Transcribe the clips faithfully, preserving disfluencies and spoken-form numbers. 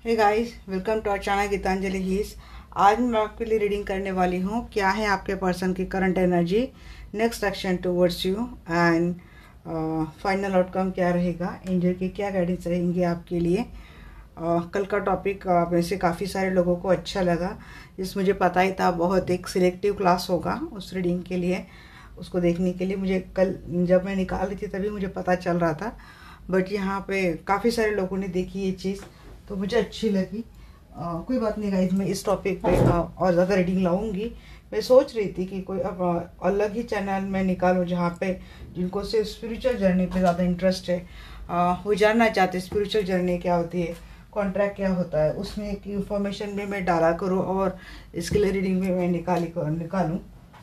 Hey guys, welcome to our channel Geetanjali heals. आज मैं आपके लिए रीडिंग करने वाली हूँ क्या है आपके पर्सन की current energy, next action towards you and final outcome क्या रहेगा, एंजल की क्या गाइडेंस रहेंगी आपके लिए। uh, कल का टॉपिक uh, में से काफ़ी सारे लोगों को अच्छा लगा, जिस मुझे पता ही था बहुत एक सिलेक्टिव क्लास होगा उस रीडिंग के लिए, उसको देखने के लिए। मुझे कल जब मैं निकाल रही थी तभी मुझे पता चल रहा था, बट यहाँ पे काफ़ी सारे लोगों ने देखी ये चीज़ तो मुझे अच्छी लगी। आ, कोई बात नहीं गाइज, मैं इस टॉपिक पे आ, और ज़्यादा रीडिंग लाऊंगी। मैं सोच रही थी कि कोई अब आ, अलग ही चैनल में निकालूं जहाँ पे जिनको सिर्फ स्पिरिचुअल जर्नी पे ज़्यादा इंटरेस्ट है, आ, वो जानना चाहते हैं स्पिरिचुअल जर्नी क्या होती है, कॉन्ट्रैक्ट क्या होता है, उसमें एक इंफॉर्मेशन भी मैं डाला करूँ और इसके लिए रीडिंग भी मैं निकाली निकालूँ।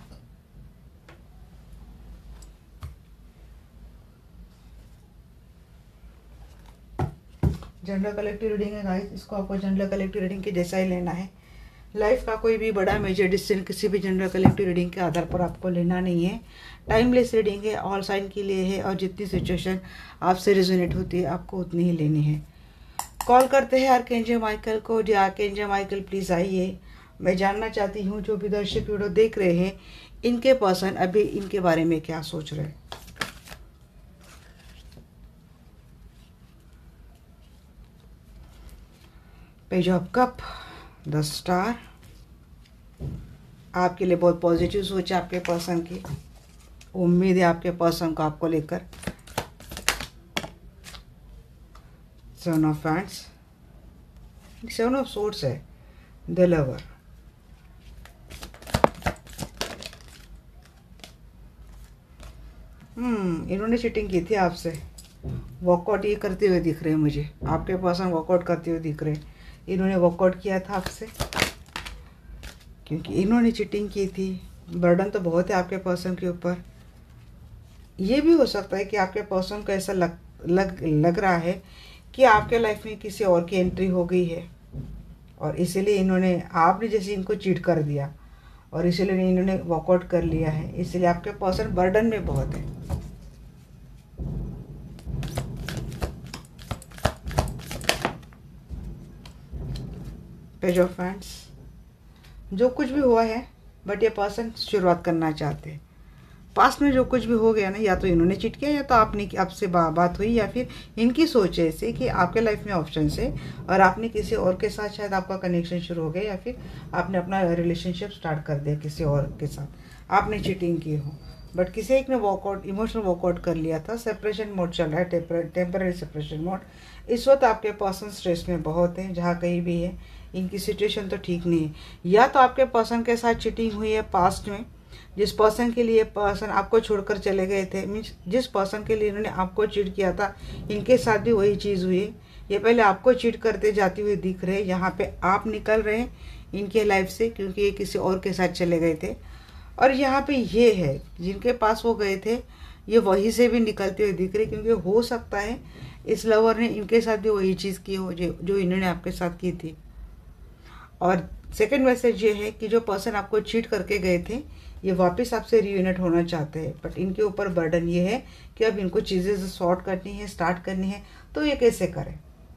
जनरल कलेक्टिव रीडिंग है गाइस, इसको आपको जनरल कलेक्टिव रीडिंग के जैसा ही लेना है। लाइफ का कोई भी बड़ा मेजर डिसीजन किसी भी जनरल कलेक्टिव रीडिंग के आधार पर आपको लेना नहीं है। टाइमलेस रीडिंग है, ऑल साइन के लिए है और जितनी सिचुएशन आपसे रेजोनेट होती है आपको उतनी ही लेनी है। कॉल करते हैं आर्कएंजल माइकल को। जी आर्कएंजल माइकल प्लीज़ आइए। मैं जानना चाहती हूँ जो भी दर्शक वीडियो देख रहे हैं इनके पर्सन अभी इनके बारे में क्या सोच रहे हैं। Page of cup, the star, आपके लिए बहुत पॉजिटिव सोच है आपके पर्सन की, उम्मीद है आपके पर्सन को आपको लेकर। Seven of hands, seven of swords है, द लवर, हम्म इन्होंने चीटिंग की थी आपसे, वॉकआउट ये करते हुए दिख रहे हैं मुझे, आपके पर्सन वॉकआउट करते हुए दिख रहे हैं। इन्होंने वॉकआउट किया था आपसे क्योंकि इन्होंने चीटिंग की थी। बर्डन तो बहुत है आपके पर्सन के ऊपर। ये भी हो सकता है कि आपके पर्सन को ऐसा लग लग लग रहा है कि आपके लाइफ में किसी और की एंट्री हो गई है और इसीलिए इन्होंने आपने जैसे इनको चीट कर दिया और इसीलिए इन्होंने वॉकआउट कर लिया है। इसलिए आपके पर्सन बर्डन में बहुत है। पेज ऑफ हैंड्स, जो कुछ भी हुआ है बट ये पर्सन शुरुआत करना चाहते हैं। पास्ट में जो कुछ भी हो गया ना, या तो इन्होंने चिट किया या तो आपने आपसे बा, बात हुई या फिर इनकी सोच है ऐसे कि आपके लाइफ में ऑप्शन है और आपने किसी और के साथ शायद आपका कनेक्शन शुरू हो गया या फिर आपने अपना रिलेशनशिप स्टार्ट कर दिया किसी और के साथ, आपने चीटिंग की हो। बट किसी एक ने वॉकआउट, इमोशनल वॉकआउट कर लिया था। सेपरेशन मोड चल रहा है, टेम्पररी सेपरेशन मोड। इस वक्त आपके पर्सन स्ट्रेस में बहुत है, जहाँ कहीं भी है इनकी सिचुएशन तो ठीक नहीं है। या तो आपके पर्सन के साथ चीटिंग हुई है पास्ट में, जिस पर्सन के लिए पर्सन आपको छोड़कर चले गए थे, मीन्स जिस पर्सन के लिए इन्होंने आपको चीट किया था इनके साथ भी वही चीज़ हुई है। ये पहले आपको चीट करते जाते हुए दिख रहे हैं, यहाँ पे आप निकल रहे हैं इनके लाइफ से क्योंकि ये किसी और के साथ चले गए थे। और यहाँ पे ये है जिनके पास वो गए थे ये वहीं से भी निकलते हुए दिख रहे, क्योंकि हो सकता है इस लवर ने इनके साथ भी वही चीज़ की हो जो जो इन्होंने आपके साथ की थी। और सेकंड मैसेज ये है कि जो पर्सन आपको चीट करके गए थे ये वापस आपसे रियूनाइट होना चाहते हैं, बट इनके ऊपर बर्डन ये है कि अब इनको चीज़ें सॉर्ट करनी है, स्टार्ट करनी है, तो ये कैसे करें,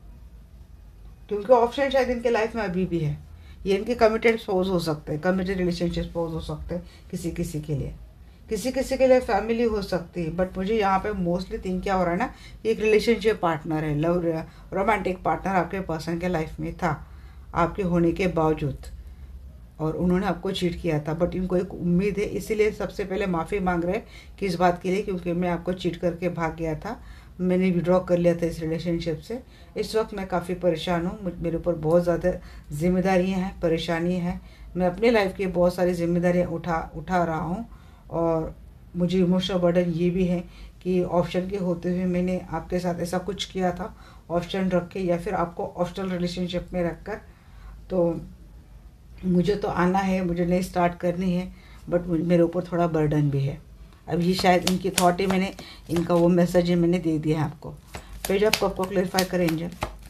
क्योंकि ऑप्शन शायद इनके लाइफ में अभी भी है। ये इनके कमिटेड स्पाउस हो सकते हैं, कमिटेड रिलेशनशिप स्पाउस हो सकते हैं किसी किसी के लिए, किसी किसी के लिए फैमिली हो सकती है। बट मुझे यहाँ पे मोस्टली थिंक क्या हो रहा है ना, एक रिलेशनशिप पार्टनर है, लव रोमांटिक पार्टनर आपके पर्सन के लाइफ में था आपके होने के बावजूद, और उन्होंने आपको चीट किया था। बट इनको एक उम्मीद है, इसीलिए सबसे पहले माफ़ी मांग रहे हैं कि इस बात के लिए, क्योंकि मैं आपको चीट करके भाग गया था, मैंने विड्रॉ कर लिया था इस रिलेशनशिप से। इस वक्त मैं काफ़ी परेशान हूँ, मेरे ऊपर बहुत ज़्यादा जिम्मेदारियाँ हैं, परेशानी हैं, मैं अपने लाइफ की बहुत सारी जिम्मेदारियाँ उठा उठा रहा हूँ और मुझे इमोशनल बर्डन ये भी है कि ऑप्शन के होते हुए मैंने आपके साथ ऐसा कुछ किया था, ऑप्शन रख के या फिर आपको ऑप्शनल रिलेशनशिप में रख कर। तो मुझे तो आना है, मुझे नहीं स्टार्ट करनी है, बट मेरे ऊपर थोड़ा बर्डन भी है। अब ये शायद इनकी थॉट ही मैंने, इनका वो मैसेज है मैंने दे दिया है आपको। पेज ऑफ कप को क्लेरिफाई करें angel.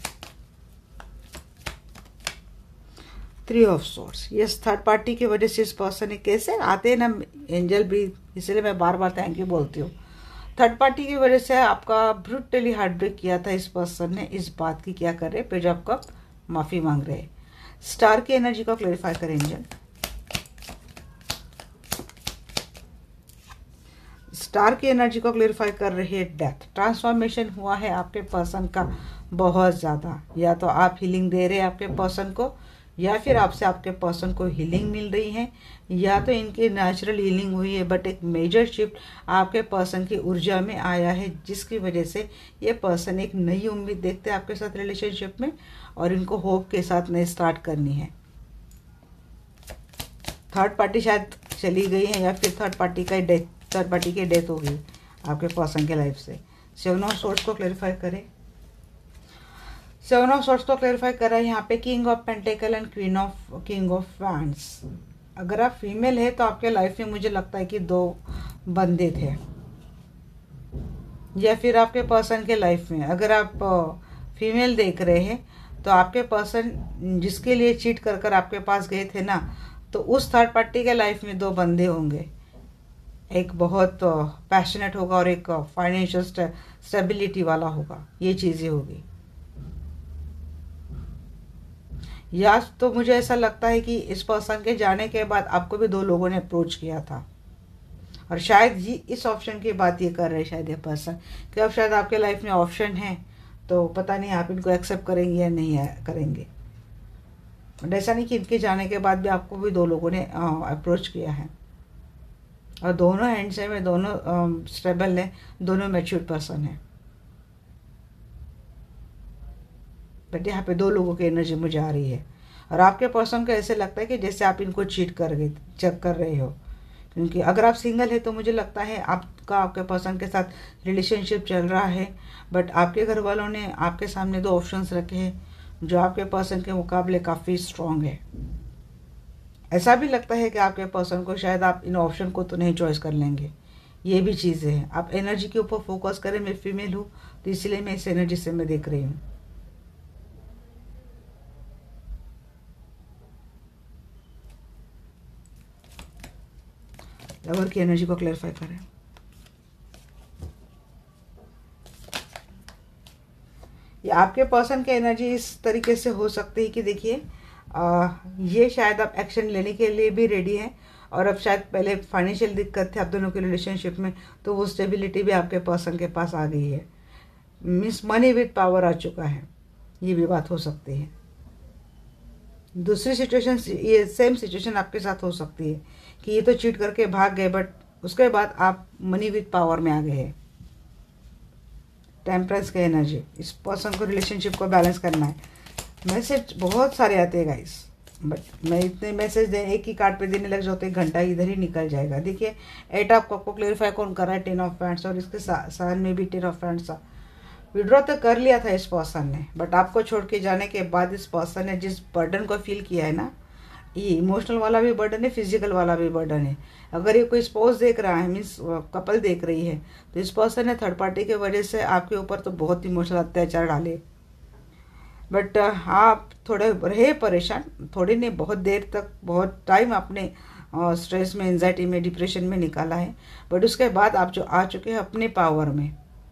Three of swords, yes third party की वजह से इस पर्सन ने कैसे आते हैं ना एंजल भी, इसलिए मैं बार बार थैंक यू बोलती हूँ। थर्ड पार्टी की वजह से आपका ब्रूटली हार्ट ब्रेक किया था इस पर्सन ने, इस बात की क्या कर रहे हैं। पेज ऑफ कप, माफ़ी मांग रहे हैं। स्टार की एनर्जी को क्लेरिफाई करें एंजल। स्टार की एनर्जी को क्लेरिफाई कर रही है डेथ। ट्रांसफॉर्मेशन हुआ है आपके पर्सन का बहुत ज़्यादा। या तो आप हीलिंग दे रहे हैं आपके पर्सन को, या फिर आपसे आपके पर्सन को हीलिंग मिल रही है, या तो इनकी नेचुरल हीलिंग हुई है, बट एक मेजर शिफ्ट आपके पर्सन की ऊर्जा में आया है, जिसकी वजह से ये पर्सन एक नई उम्मीद देखते हैं आपके साथ रिलेशनशिप में, और इनको होप के साथ नई स्टार्ट करनी है। थर्ड पार्टी शायद चली गई है, या फिर थर्ड पार्टी का डेथ थर्ड पार्टी की डेथ हो गई आपके पर्सन के लाइफ से। सेवन ऑफ सोर्स को क्लेरिफाई करें। सेवन ऑफ सोर्स को क्लेरिफाई करा है यहाँ पे king of pentacle and queen of king of wands. अगर आप फीमेल है तो आपके लाइफ में मुझे लगता है कि दो बंदे थे, या फिर आपके पर्सन के लाइफ में अगर आप फीमेल देख रहे हैं तो आपके पर्सन जिसके लिए चीट कर कर आपके पास गए थे ना, तो उस थर्ड पार्टी के लाइफ में दो बंदे होंगे। एक बहुत पैशनेट होगा और एक फाइनेंशियल स्टेबिलिटी वाला होगा। ये चीज़ें होगी। या तो मुझे ऐसा लगता है कि इस पर्सन के जाने के बाद आपको भी दो लोगों ने अप्रोच किया था, और शायद ये इस ऑप्शन की बात ये कर रहे हैं शायद ये पर्सन कि अब शायद आपके लाइफ में ऑप्शन है, तो पता नहीं आप इनको एक्सेप्ट करेंगे या नहीं करेंगे। बट ऐसा नहीं कि इनके जाने के बाद भी आपको भी दो लोगों ने अप्रोच किया है, और दोनों हैंड्स में दोनों स्टेबल है, दोनों मैच्योर पर्सन है। बट यहाँ पे दो लोगों की एनर्जी मुझे आ रही है, और आपके पर्सन को ऐसे लगता है कि जैसे आप इनको चीट कर गए चेक कर रहे हो। क्योंकि अगर आप सिंगल है तो मुझे लगता है आपका आपके पर्सन के साथ रिलेशनशिप चल रहा है, बट आपके घर वालों ने आपके सामने दो ऑप्शंस रखे हैं जो आपके पर्सन के मुकाबले काफ़ी स्ट्रॉन्ग है। ऐसा भी लगता है कि आपके पर्सन को शायद आप इन ऑप्शन को तो नहीं चॉइस कर लेंगे। ये भी चीज़ें हैं। आप एनर्जी के ऊपर फोकस करें। मैं फीमेल हूँ तो इसलिए मैं इस एनर्जी से मैं देख रही हूँ। लवर की एनर्जी को क्लैरिफाई करें। ये आपके पर्सन की एनर्जी इस तरीके से हो सकती है कि देखिए ये शायद आप एक्शन लेने के लिए भी रेडी हैं, और अब शायद पहले फाइनेंशियल दिक्कत थे आप दोनों के रिलेशनशिप में, तो वो स्टेबिलिटी भी आपके पर्सन के पास आ गई है। मीन्स मनी विद पावर आ चुका है। ये भी बात हो सकती है। दूसरी सिचुएशन, ये सेम सिचुएशन आपके साथ हो सकती है कि ये तो चीट करके भाग गए, बट उसके बाद आप मनी विद पावर में आ गए हैं। टेम्परेंस की एनर्जी, इस पर्सन को रिलेशनशिप को बैलेंस करना है। मैसेज बहुत सारे आते हैं गाइस, बट मैं इतने मैसेज दे एक ही कार्ड पे देने लग जाते एक घंटा इधर ही निकल जाएगा। देखिए एट ऑफ कप को क्लेरिफाई कौन कर रहा है, टेन ऑफ पैंट्स, और इसके साथ में भी टेन ऑफ पैंट्स था। विड्रॉ तो कर लिया था इस पर्सन ने, बट आपको छोड़ के जाने के बाद इस पर्सन ने जिस बर्डन को फील किया है ना, ये इमोशनल वाला भी बर्डन है, फिजिकल वाला भी बर्डन है। अगर ये कोई स्पोज देख रहा है, मीन्स कपल देख रही है, तो इस पर्सन ने थर्ड पार्टी की वजह से आपके ऊपर तो बहुत इमोशनल अत्याचार डाले। बट आप थोड़े रहे परेशान, थोड़ी नहीं बहुत देर तक, बहुत टाइम आपने स्ट्रेस में, एंजाइटी में, डिप्रेशन में निकाला है। बट उसके बाद आप जो आ चुके हैं अपने पावर में,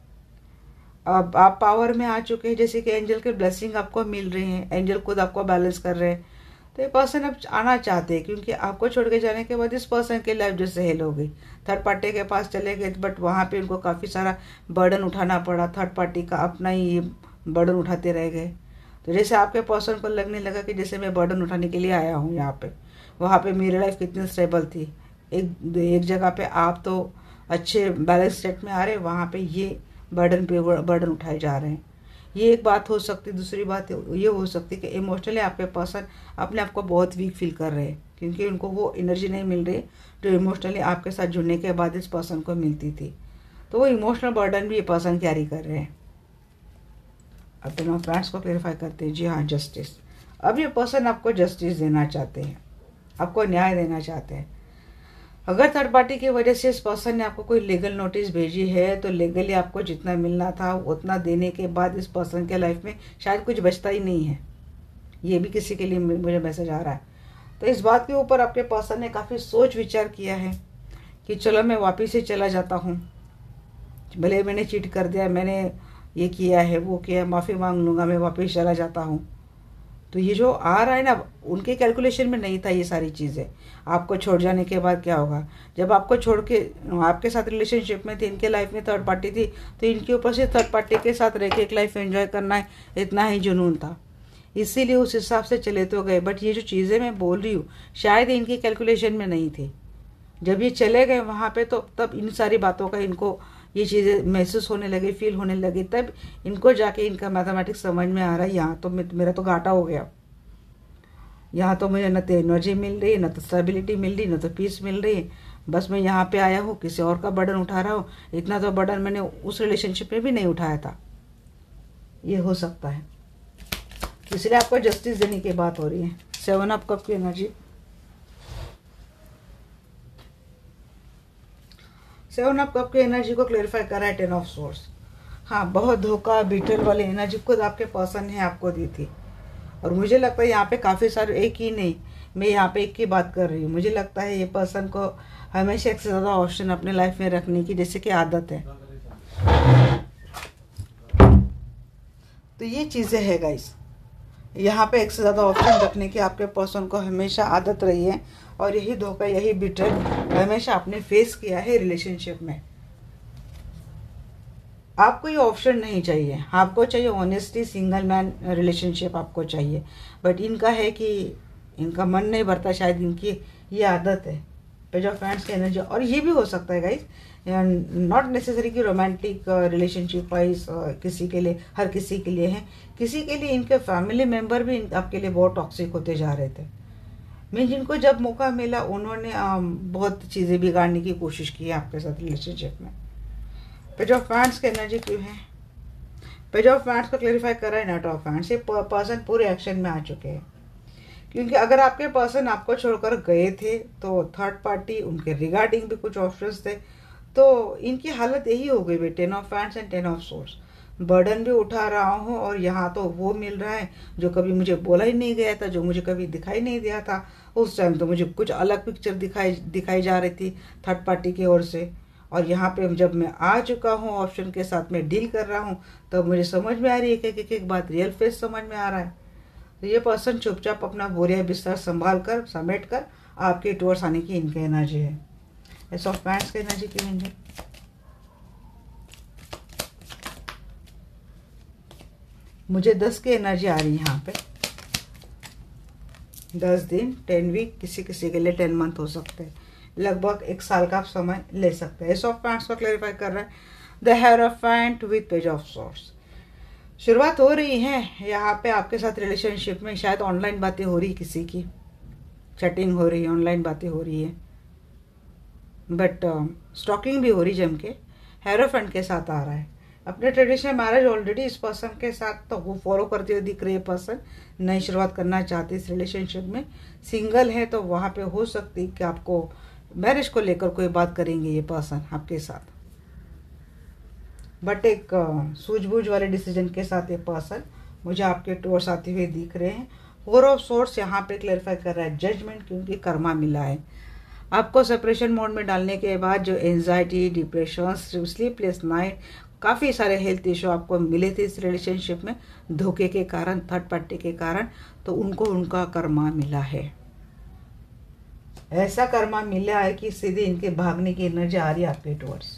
अब आप पावर में आ चुके हैं, जैसे कि एंजल के ब्लेसिंग आपको मिल रही हैं, एंजल खुद आपको बैलेंस कर रहे हैं। तो ये पर्सन अब आना चाहते हैं, क्योंकि आपको छोड़ के जाने के बाद इस पर्सन की लाइफ जैसे हेल हो गई। थर्ड पार्टी के पास चले गए, बट वहाँ पे उनको काफ़ी सारा बर्डन उठाना पड़ा। थर्ड पार्टी का अपना ही बर्डन उठाते रह गए। तो जैसे आपके पर्सन को लगने लगा कि जैसे मैं बर्डन उठाने के लिए आया हूँ यहाँ पे, वहाँ पे मेरी लाइफ कितनी स्टेबल थी। एक एक जगह पे आप तो अच्छे बैलेंस स्टेट में आ रहे, वहाँ पे ये बर्डन पे बर्डन उठाए जा रहे हैं। ये एक बात हो सकती है। दूसरी बात ये हो सकती है कि इमोशनली आपके पर्सन अपने आप को बहुत वीक फील कर रहे हैं, क्योंकि उनको वो एनर्जी नहीं मिल रही जो इमोशनली आपके साथ जुड़ने के बाद इस पर्सन को मिलती थी। तो वो इमोशनल बर्डन भी ये पर्सन कैरी कर रहे हैं। अब टेन ऑफ पैंट्स को क्लेरिफाई करते हैं। जी हाँ, जस्टिस। अब ये पर्सन आपको जस्टिस देना चाहते हैं, आपको न्याय देना चाहते हैं। अगर थर्ड पार्टी की वजह से इस पर्सन ने आपको कोई लीगल नोटिस भेजी है, तो लीगली आपको जितना मिलना था उतना देने के बाद इस पर्सन के लाइफ में शायद कुछ बचता ही नहीं है। ये भी किसी के लिए मुझे मैसेज आ रहा है। तो इस बात के ऊपर आपके पर्सन ने काफ़ी सोच विचार किया है कि चलो मैं वापिस ही चला जाता हूँ, भले मैंने चीट कर दिया, मैंने ये किया है वो किया, माफ़ी मांग लूँगा, मैं वापस चला जाता हूँ। तो ये जो आ रहा है ना, उनके कैलकुलेशन में नहीं था ये सारी चीज़ें। आपको छोड़ जाने के बाद क्या होगा, जब आपको छोड़ के आपके साथ रिलेशनशिप में थे, इनके लाइफ में थर्ड पार्टी थी, तो इनके ऊपर से थर्ड पार्टी के साथ रह के एक लाइफ एंजॉय करना है, इतना ही जुनून था, इसीलिए उस हिसाब से चले तो गए। बट ये जो चीज़ें मैं बोल रही हूँ शायद इनकी कैलकुलेशन में नहीं थी। जब ये चले गए वहाँ पे, तो तब इन सारी बातों का इनको ये चीज़ें महसूस होने लगी, फील होने लगी, तब इनको जाके इनका मैथमेटिक्स समझ में आ रहा है, यहाँ तो मेरा तो घाटा हो गया, यहाँ तो मुझे न तो एनर्जी मिल रही है, न तो स्टेबिलिटी मिल रही, न तो पीस मिल रही है। बस मैं यहाँ पे आया हूँ, किसी और का बर्डन उठा रहा हूँ। इतना तो बर्डन मैंने उस रिलेशनशिप में भी नहीं उठाया था। ये हो सकता है, इसलिए आपको जस्टिस देने की बात हो रही है। सेवन ऑफ कप की एनर्जी, सेवन ऑफ कप की एनर्जी को क्लेरिफाई करा है टेन ऑफ सोर्स। हाँ, बहुत धोखा बिटर वाली एनर्जी खुद आपके पर्सन ने आपको दी थी, और मुझे लगता है यहाँ पे काफ़ी सारे, एक ही नहीं, मैं यहाँ पे एक की बात कर रही हूँ। मुझे लगता है ये पर्सन को हमेशा एक से ज़्यादा ऑप्शन अपने लाइफ में रखने की जैसे कि आदत है। तो ये चीज़ें है गाइस, यहाँ पे एक से ज़्यादा ऑप्शन रखने की आपके पर्सन को हमेशा आदत रही है, और यही धोखा, यही बिटर हमेशा आपने फेस किया है रिलेशनशिप में। आपको ये ऑप्शन नहीं चाहिए, आपको चाहिए ऑनेस्टी, सिंगल मैन रिलेशनशिप आपको चाहिए। बट इनका है कि इनका मन नहीं भरता, शायद इनकी ये आदत है। पेज ऑफ हैंड्स की एनर्जी, और ये भी हो सकता है गाइस, नॉट नेसेसरी कि रोमांटिक रिलेशनशिप वाइज किसी के लिए, हर किसी के लिए है, किसी के लिए इनके फैमिली मेम्बर भी आपके लिए बहुत टॉक्सिक होते जा रहे थे। मीन जिनको जब मौका मिला उन्होंने बहुत चीज़ें बिगाड़ने की कोशिश की है आपके साथ रिलेशनशिप में। पेज ऑफ हैंड्स की एनर्जी क्यों है? पेज ऑफ हैंड्स को क्लेरिफाई कर रहा है नाइट ऑफ हैंड्स। ये पर्सन पूरे एक्शन में आ चुके हैं, क्योंकि अगर आपके पर्सन आपको छोड़कर गए थे तो थर्ड पार्टी उनके रिगार्डिंग भी कुछ ऑप्शंस थे, तो इनकी हालत यही हो गई भाई। Ten of hands and ten of swords, burden भी उठा रहा हूँ और यहाँ तो वो मिल रहा है जो कभी मुझे बोला ही नहीं गया था, जो मुझे कभी दिखाई नहीं दिया था। उस टाइम तो मुझे कुछ अलग पिक्चर दिखाई दिखाई जा रही थी थर्ड पार्टी की ओर से, और यहाँ पे जब मैं आ चुका हूँ ऑप्शन के साथ में डील कर रहा हूँ, तब तो मुझे समझ में आ रही है कि एक एक बात, रियल फेस समझ में आ रहा है। तो ये पर्सन चुपचाप अपना बोरिया बिस्तर संभाल कर, समेट कर आपके टूवर्ड्स आने की इनकी एनर्जी है। एस ऑफ पैंट्स की एनर्जी की है, मुझे दस की एनर्जी आ रही है यहाँ पे। दस दिन, टेन वीक, किसी किसी के लिए टेन मंथ हो सकते हैं, लगभग एक साल का आप समय ले सकते हैं। एस ऑफ पैंट्स को क्लैरिफाई कर रहा है the hierophant with page of swords. शुरुआत हो रही है यहाँ पे आपके साथ रिलेशनशिप में, शायद ऑनलाइन बातें हो रही, किसी की चैटिंग हो रही है, ऑनलाइन बातें हो रही है, बट स्टॉकिंग भी हो रही जम के। हेरोफेंट के साथ आ रहा है, अपने ट्रेडिशनल मैरिज ऑलरेडी इस पर्सन के साथ तो वो फॉलो करते हुए दिख रही है। पर्सन नई शुरुआत करना चाहते इस रिलेशनशिप में, सिंगल है तो वहाँ पे हो सकती कि आपको मैरिज को लेकर कोई बात करेंगे ये पर्सन आपके साथ, बट एक सूझबूझ वाले डिसीजन के साथ ये पर्सन मुझे आपके टूवर्ड्स आते हुए दिख रहे हैं। फोर ऑफ सोर्स यहाँ पे क्लैरिफाई कर रहा है जजमेंट, क्योंकि कर्मा मिला है आपको। सेपरेशन मोड में डालने के बाद जो एंजाइटी, डिप्रेशन, स्लीपलेस नाइट, काफ़ी सारे हेल्थ इशू आपको मिले थे इस रिलेशनशिप में धोखे के कारण, थर्ड पार्टी के कारण, तो उनको उनका कर्मा मिला है। ऐसा कर्मा मिला है कि सीधे इनके भागने की एनर्जी आ रही है आपके टूवर्ड्स।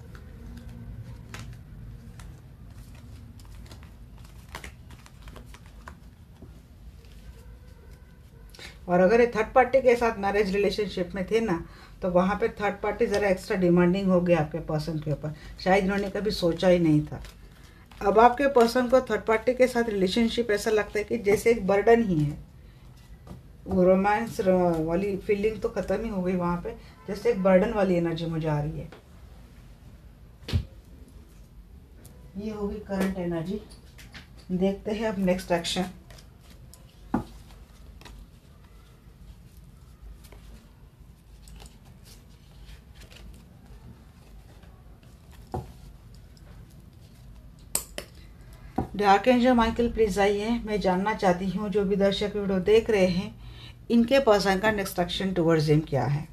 और अगर ये थर्ड पार्टी के साथ मैरिज रिलेशनशिप में थे ना, तो वहाँ पे थर्ड पार्टी ज़रा एक्स्ट्रा डिमांडिंग हो गया आपके पर्सन के ऊपर, शायद इन्होंने कभी सोचा ही नहीं था। अब आपके पर्सन को थर्ड पार्टी के साथ रिलेशनशिप ऐसा लगता है कि जैसे एक बर्डन ही है, वो रोमांस वाली फीलिंग तो ख़त्म ही हो गई वहाँ पे, जैसे एक बर्डन वाली एनर्जी मुझे आ रही है। ये होगी करंट एनर्जी। देखते हैं अब next action. Dark angel Michael please आइए, मैं जानना चाहती हूँ जो भी दर्शक वीडियो देख रहे हैं, इनके पर्सन का नेक्स्ट एक्शन टुवर्ड्स हिम क्या है।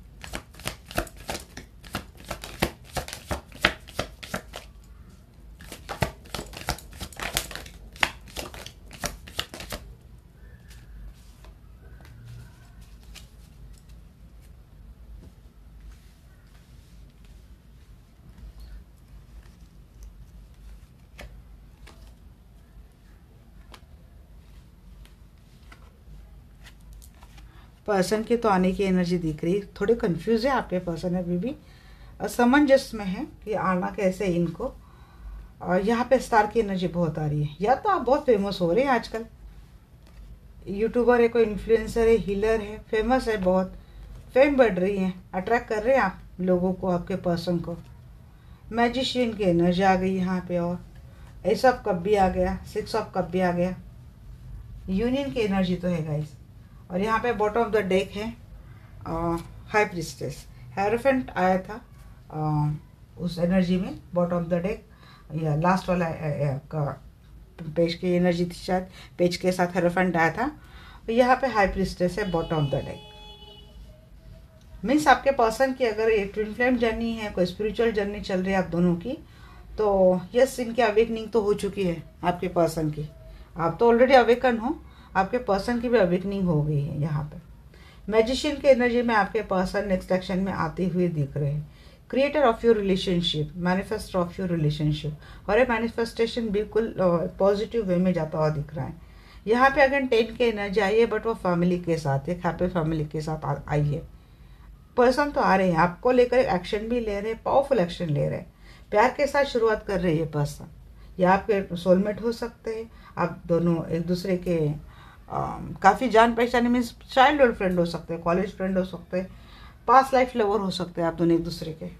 पर्सन की तो आने की एनर्जी दिख रही है, थोड़े कंफ्यूज है आपके पर्सन अभी भी, असमंजस में है कि आना कैसे इनको। और यहाँ पे स्टार की एनर्जी बहुत आ रही है, या तो आप बहुत फेमस हो रहे हैं आजकल, यूट्यूबर है, कोई इन्फ्लुएंसर है, हीलर है, फेमस है, बहुत फेम बढ़ रही है, अट्रैक्ट कर रहे हैं आप लोगों को, आपके पर्सन को। मैजिशियन की एनर्जी आ गई यहाँ पे, और एस ऑफ कप भी आ गया, सिक्स ऑफ कप भी आ गया, यूनियन की एनर्जी तो है गाइस। और यहाँ पे बॉटम ऑफ द डेक है हाई प्रिस्टेस, हेरोफेंट आया था आ, उस एनर्जी में बॉटम ऑफ द डेक, या लास्ट वाला का पेज की एनर्जी थी शायद, पेज के साथ हेरोफेंट आया था। तो यहाँ पे हाई प्रिस्टेस है bottom of the deck. Means आपके पर्सन की अगर एक ट्विन फ्लेम जर्नी है, कोई स्पिरिचुअल जर्नी चल रही है आप दोनों की, तो यस इनकी अवेकनिंग तो हो चुकी है आपके पर्सन की। आप तो ऑलरेडी अवेकन हो, आपके पर्सन की भी अवेकनिंग हो गई है। यहाँ पे मैजिशियन के एनर्जी में आपके पर्सन नेक्स्ट एक्शन में आते हुए दिख रहे हैं। Creator of your relationship, manifester of your relationship, और ये मैनिफेस्टेशन बिल्कुल पॉजिटिव वे में जाता हुआ दिख रहा है। यहाँ पे अगर टेन की एनर्जी आई है, बट वो फैमिली के साथ, एक हैप्पी फैमिली के साथ आई है। पर्सन तो आ रहे हैं आपको लेकर, एक्शन भी ले रहे हैं, पावरफुल एक्शन ले रहे हैं, प्यार के साथ शुरुआत कर रहे हैं ये पर्सन। या आपके सोलमेट हो सकते हैं, आप दोनों एक दूसरे के काफ़ी जान पहचाने, मीन्स चाइल्डहुड फ्रेंड हो सकते हैं, कॉलेज फ्रेंड हो सकते हैं, पास्ट लाइफ लवर हो सकते हैं आप दोनों एक दूसरे के।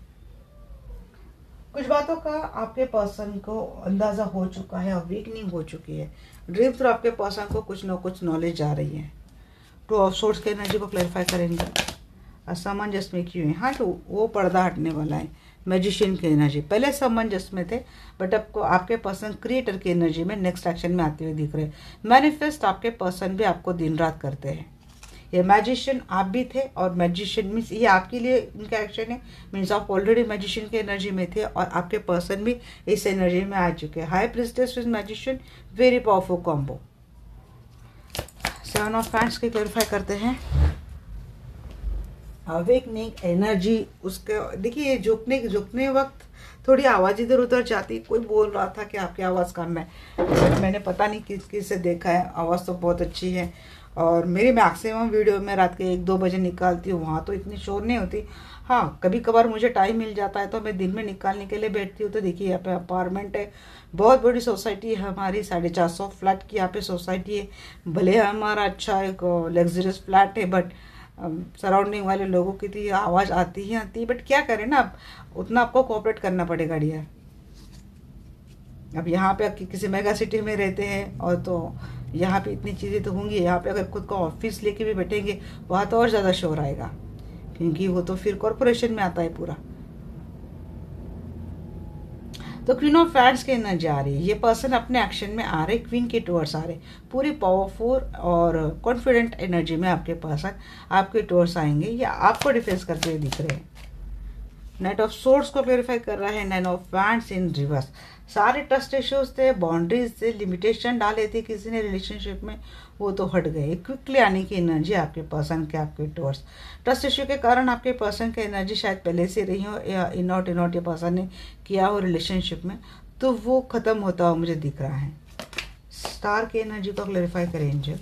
कुछ बातों का आपके पर्सन को अंदाज़ा हो चुका है, अवेकनिंग हो चुकी है। ड्रीम थ्रू आपके पर्सन को कुछ ना कुछ नॉलेज आ रही है। टू ऑफ सोर्स की एनर्जी को क्लैरिफाई करेंगे। असमंजस में क्यों है, हाँ तो वो पर्दा हटने वाला है। मैजिशियन की एनर्जी पहले समंजस में थे, बट आपको आपके पर्सन क्रिएटर की एनर्जी में नेक्स्ट एक्शन में आते हुए दिख रहे हैं। मैनिफेस्ट आपके पर्सन भी आपको दिन रात करते हैं। ये मैजिशियन आप भी थे, और मैजिशियन मीन्स ये आपके लिए इनका एक्शन है, मीन्स आप ऑलरेडी मैजिशियन की एनर्जी में थे और आपके पर्सन भी इस एनर्जी में आ चुके हैं। High priestess with magician, very powerful combo. Seven of hands की क्लैरिफाई करते हैं। अवेकनिंग एनर्जी उसके, देखिए ये झुकने झुकने वक्त थोड़ी आवाज़ इधर उधर जाती। कोई बोल रहा था कि आपकी आवाज़ कम है, मैंने पता नहीं किस किस से देखा है, आवाज़ तो बहुत अच्छी है। और मेरी मैक्सिमम वीडियो मैं रात के एक दो बजे निकालती हूँ, वहाँ तो इतनी शोर नहीं होती। हाँ कभी कभार मुझे टाइम मिल जाता है तो मैं दिन में निकालने के लिए बैठती हूँ। तो देखिए यहाँ पे अपार्टमेंट है, बहुत बड़ी सोसाइटी है हमारी, साढ़े चार सौ फ्लैट की यहाँ पे सोसाइटी है। भले हमारा अच्छा एक लग्जरियस फ्लैट है, बट सराउंडिंग वाले लोगों की तो आवाज़ आती ही आती है। बट क्या करें ना, अब उतना आपको कोऑपरेट करना पड़ेगा डियर। अब यहाँ पे किसी मेगा सिटी में रहते हैं, और तो यहाँ पे इतनी चीज़ें तो होंगी। यहाँ पे अगर खुद का ऑफिस लेके भी बैठेंगे, वहाँ तो और ज़्यादा शोर आएगा, क्योंकि वो तो फिर कॉरपोरेशन में आता है पूरा। तो क्वीन ऑफ फैंड्स की एनर्जी आ रही है। ये पर्सन अपने एक्शन में आ रहे, क्वीन के टूवर्ड्स आ रहे, पूरी पावरफुल और कॉन्फिडेंट एनर्जी में आपके पर्सन आपके टूवर्ड्स आएंगे, या आपको डिफेंस करते हुए दिख रहे हैं। नाइट ऑफ सोर्ड्स को क्लेरिफाई कर रहा है। Nine of wands in reverse. सारे ट्रस्ट इश्यूज थे, बाउंड्रीज थे, लिमिटेशन डाले थे किसी ने रिलेशनशिप में, वो तो हट गए। क्विकली आने की एनर्जी आपके पर्सन के आपके टूवर्ड्स। ट्रस्ट इश्यू के कारण आपके पर्सन की एनर्जी शायद पहले से रही हो, या इन आउट इन आउट ये पर्सन ने किया हो रिलेशनशिप में, तो वो खत्म होता हुआ मुझे दिख रहा है। स्टार की एनर्जी को क्लेरिफाई करें एंजल।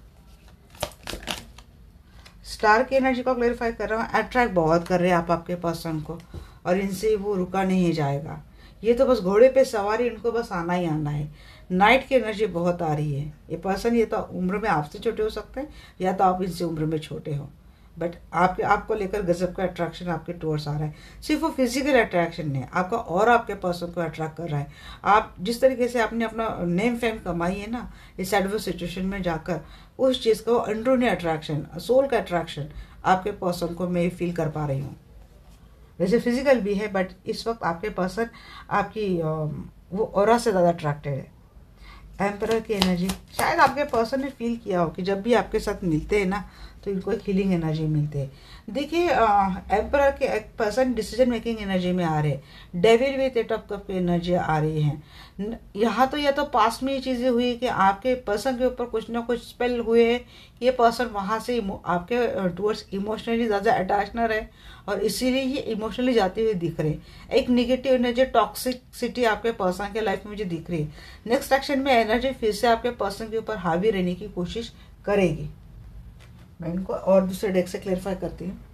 स्टार की एनर्जी को क्लेरिफाई कर रहा हूँ। अट्रैक्ट बहुत कर रहे हैं आप आपके पर्सन को, और इनसे वो रुका नहीं जाएगा। ये तो बस घोड़े पे सवारी, इनको बस आना ही आना है। नाइट की एनर्जी बहुत आ रही है। ये पर्सन ये तो उम्र में आपसे छोटे हो सकते हैं, या तो आप इनसे उम्र में छोटे हो, बट आपके आपको लेकर गजब का अट्रैक्शन आपके टूवर्ड्स आ रहा है। सिर्फ वो फिजिकल अट्रैक्शन नहीं, आपका और आपके पर्सन को अट्रैक्ट कर रहा है। आप जिस तरीके से आपने अपना नेम फेम कमाई है ना इस एडवर्स सिचुएशन में जाकर, उस चीज़ का अंदरूनी अट्रैक्शन, सोल का अट्रैक्शन आपके पर्सन को मैं फील कर पा रही हूँ। वैसे फिजिकल भी है, बट इस वक्त आपके पर्सन आपकी वो ऑरा से ज़्यादा अट्रैक्टेड है। एम्परर की एनर्जी, शायद आपके पर्सन ने फील किया हो कि जब भी आपके साथ मिलते हैं ना, तो इनको एक हीलिंग एनर्जी मिलती है। देखिए एम्परर के एक पर्सन डिसीजन मेकिंग एनर्जी में आ रहे हैं। Devil with eight of cup की एनर्जी आ रही है। यहाँ तो या तो पास में ये चीज़ें हुई कि आपके पर्सन के ऊपर कुछ ना कुछ स्पेल हुए हैं, ये पर्सन वहाँ से आपके टूवर्ड्स इमोशनली ज़्यादा अटैच न रहे, और इसीलिए ये इमोशनली जाते हुए दिख रहे हैं। एक निगेटिव एनर्जी, टॉक्सिसिटी आपके पर्सन के लाइफ में मुझे दिख रही है। नेक्स्ट एक्शन में एनर्जी फिर से आपके पर्सन के ऊपर हावी रहने की कोशिश करेगी। मैं इनको और दूसरे डेक से क्लेरिफाई करती हूँ।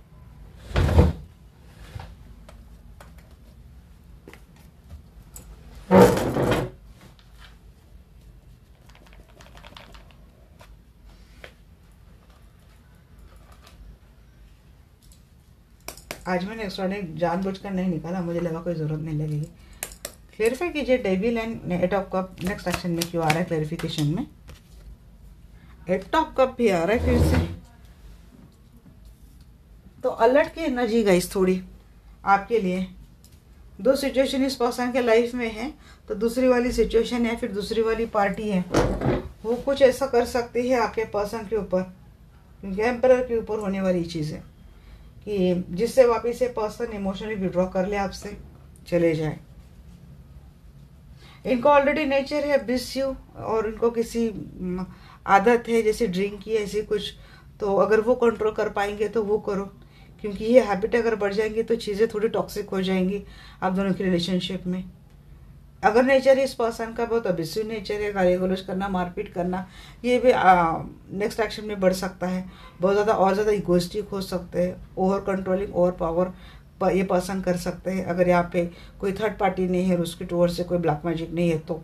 आज मैंने एक्स्ट्राऑर्डिनरी जानबूझकर नहीं निकाला, मुझे लगा कोई ज़रूरत नहीं लगेगी। क्लेरिफाई कीजिए devil and eight of cup next action में क्यों आ रहा है क्लेरिफिकेशन में। एट ऑफ कप भी आ रहा है फिर से, तो अलर्ट की एनर्जी गाइस थोड़ी आपके लिए। दो सिचुएशन इस पर्सन के लाइफ में है, तो दूसरी वाली सिचुएशन है फिर दूसरी वाली पार्टी है, वो कुछ ऐसा कर सकती है आपके पर्सन के ऊपर, क्योंकि एम्परर के ऊपर होने वाली चीज़ है कि जिससे वापिस से पर्सन इमोशनली विड्रॉ कर ले, आपसे चले जाए। इनको ऑलरेडी नेचर है बिस यू, और इनको किसी आदत है जैसे ड्रिंक की ऐसी कुछ, तो अगर वो कंट्रोल कर पाएंगे तो वो करो, क्योंकि ये हैबिट अगर बढ़ जाएंगी तो चीज़ें थोड़ी टॉक्सिक हो जाएंगी आप दोनों की रिलेशनशिप में। अगर नेचर इस पर्सन का बहुत अबिसिव नेचर है, गाली गलौज करना, मारपीट करना, ये भी नेक्स्ट एक्शन में बढ़ सकता है। बहुत ज़्यादा और ज़्यादा इगोइस्टिक हो सकते हैं, ओवर कंट्रोलिंग, ओवर पावर ये पर्सन कर सकते हैं। अगर यहाँ पे कोई थर्ड पार्टी नहीं है और उसकी टूवर्ड से कोई ब्लैक मैजिक नहीं है तो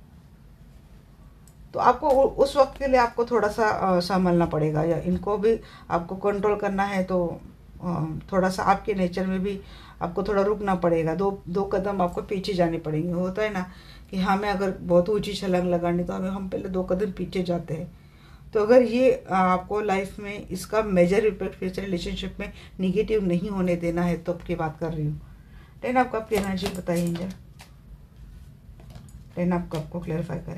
तो आपको उस वक्त के लिए आपको थोड़ा सा संभलना पड़ेगा, या इनको भी आपको कंट्रोल करना है तो थोड़ा सा आपके नेचर में भी आपको थोड़ा रुकना पड़ेगा, दो दो कदम आपको पीछे जाने पड़ेंगे। होता है ना कि हमें अगर बहुत ऊंची छलांग लगानी तो हमें हम पहले दो कदम पीछे जाते हैं। तो अगर ये आपको लाइफ में इसका मेजर इम्पैक्ट फ्यूचर रिलेशनशिप में निगेटिव नहीं होने देना है तो आपकी बात कर रही हूँ। टेन आप कब की एनर्जी बताइए जरा, टेन आप कब को क्लैरिफाई करें।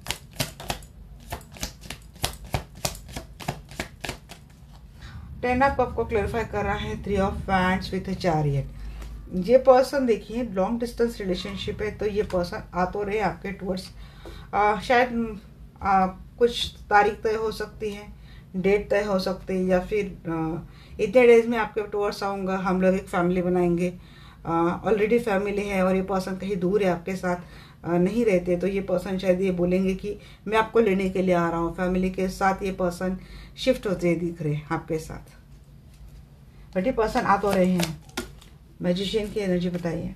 टेन ऑफ कप को क्लैरिफाई कर रहा है three of wands with a chariot. ये पर्सन देखिए लॉन्ग डिस्टेंस रिलेशनशिप है, तो ये पर्सन आ तो रहे आपके टूवर्ड्स, शायद आ, कुछ तारीख तय हो सकती है, डेट तय हो सकती है, या फिर इतने डेज में आपके टूवर्ड्स आऊँगा, हम लोग एक फैमिली बनाएंगे। ऑलरेडी फैमिली है और ये पर्सन कहीं दूर है, आपके साथ आ, नहीं रहते, तो ये पर्सन शायद ये बोलेंगे कि मैं आपको लेने के लिए आ रहा हूँ। फैमिली के साथ ये पर्सन शिफ्ट होते दिख रहे हैं आपके साथ, बट ये पर्सन आ तो रहे हैं। मैजिशियन की एनर्जी बताइए।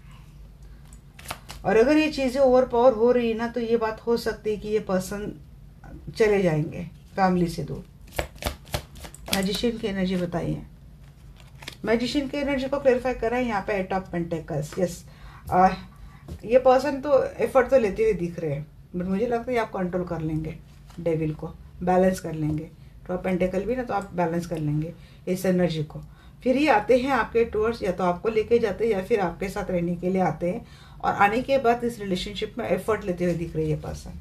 और अगर ये चीज़ें ओवर पावर हो रही है ना, तो ये बात हो सकती है कि ये पर्सन चले जाएंगे फैमिली से दूर। मैजिशियन की एनर्जी बताइए। मैजिशियन की एनर्जी को क्लेरिफाई करा है यहाँ पे एट ऑफ पेंटिकल्स। यस, ये पर्सन तो एफर्ट तो लेते हुए दिख रहे हैं, बट मुझे लगता है आप कंट्रोल कर लेंगे, डेविल को बैलेंस कर लेंगे। तो पेंटिकल भी ना, तो आप बैलेंस कर लेंगे इस एनर्जी को। फिर ये आते हैं आपके टूवर्ड्स, या तो आपको लेके जाते हैं या फिर आपके साथ रहने के लिए आते हैं, और आने के बाद इस रिलेशनशिप में एफर्ट लेते हुए दिख रही है पर्सन।